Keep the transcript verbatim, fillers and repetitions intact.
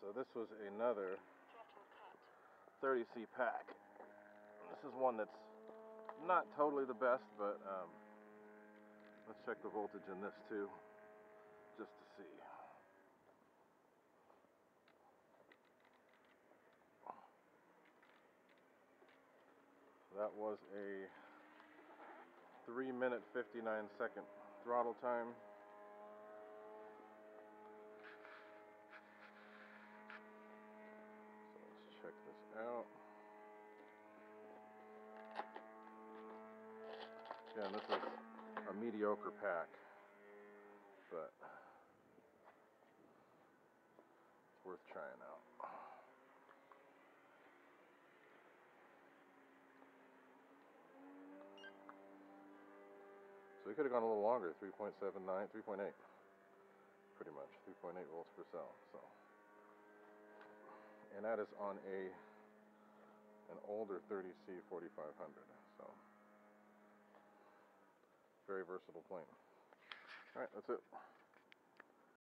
So this was another thirty C pack. This is one that's not totally the best, but um, let's check the voltage in this too, just to see. That was a three minute fifty-nine second throttle time. So let's check this out. Again, this is a mediocre pack, but it's worth trying out. So we could have gone a little longer, three point seven nine, three point eight, pretty much, three point eight volts per cell. So, and that is on a an older thirty C forty-five hundred. So, very versatile plane. All right, that's it.